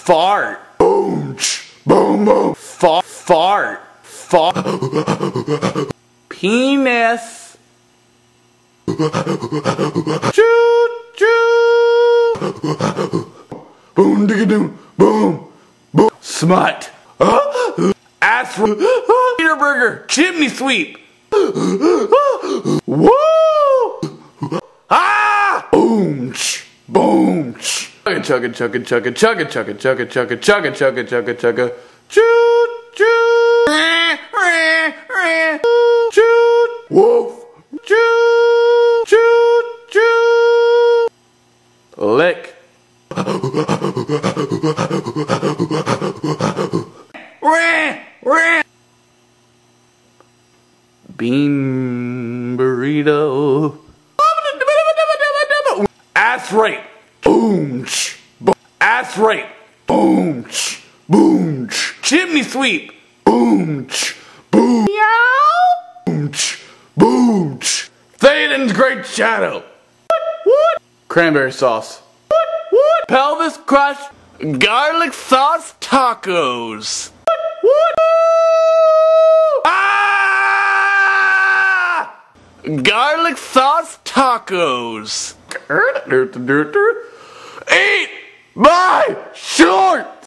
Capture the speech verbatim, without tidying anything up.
Fart. Boom. Boom. Boom. Fart. Fart. Fart. Penis. Choo choo. Boom digga doom. Boom. Boom. Smut. Ass. Peter burger. Chimney sweep. Woo! Ah! Boom! Boom! Chugga chugga chugga chugga chugga chugga chugga chugga chugga chugga chugga chugga choo choo choo woof choo choo choo lick bean burrito. Ass rape. Boom. Ass rape. Boom. Boom. Chimney sweep. Boom. Boom. Meow. Boom. Boom. Thaden's great shadow. What? What? Cranberry sauce. What? What? Pelvis crush. Garlic sauce tacos. What? What? Ah! Garlic sauce tacos. Eat my shorts!